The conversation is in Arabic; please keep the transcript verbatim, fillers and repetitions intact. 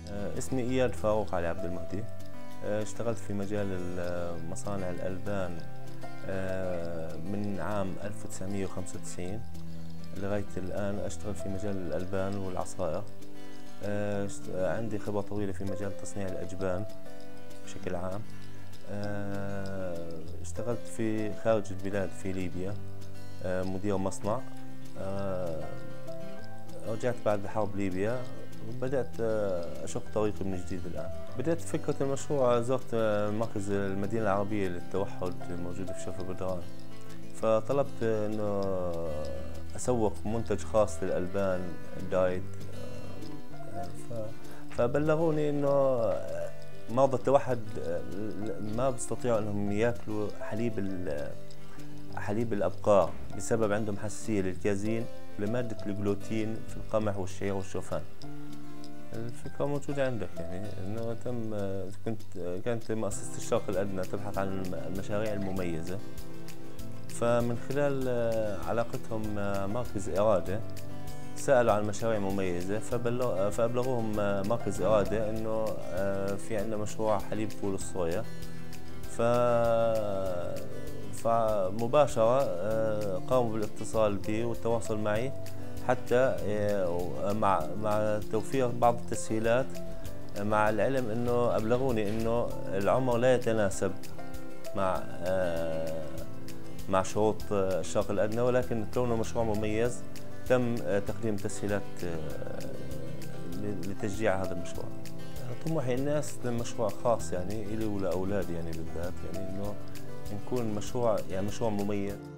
آه، اسمي إياد فاروق علي عبد المهدي. آه، اشتغلت في مجال ال- مصانع الألبان آه، من عام ألف وتسعمئة وخمسة وتسعين لغاية الآن. أشتغل في مجال الألبان والعصائر. آه، اشت- عندي خبرة طويلة في مجال تصنيع الأجبان بشكل عام. آه، اشتغلت في خارج البلاد في ليبيا، آه، مدير مصنع. آه، رجعت بعد حرب ليبيا وبدأت آه، أشق طريقي من جديد الآن. بدأت فكرة المشروع، زرت آه، مركز المدينة العربية للتوحد الموجودة في شرف بدران، فطلبت أنه أسوق منتج خاص للألبان دايت. آه، ف- فبلغوني أنه مرضى التوحد آه، ما بيستطيعوا أنهم يأكلوا حليب ال- حليب الأبقار بسبب عندهم حساسية للكازين لمادة الجلوتين في القمح والشعير والشوفان. الفكرة موجودة عندك، يعني انه تم كنت كانت مؤسسة الشرق الأدنى تبحث عن المشاريع المميزة، فمن خلال علاقتهم مع مركز إرادة سألوا عن مشاريع مميزة، فبلغ فأبلغوهم مركز إرادة إنه في عندنا مشروع حليب فول الصويا. ف فمباشرة آه، قاموا بالاتصال بي والتواصل معي حتى آه، مع مع توفير بعض التسهيلات، آه، مع العلم انه ابلغوني انه العمر لا يتناسب مع آه، مع شروط آه، الشرق الادنى، ولكن كونه مشروع مميز تم آه، تقديم تسهيلات آه، لتشجيع هذا المشروع. طموحي الناس لمشروع خاص يعني إلي ولأولادي يعني بالذات، يعني إنه نكون مشروع يعني مشروع مميز.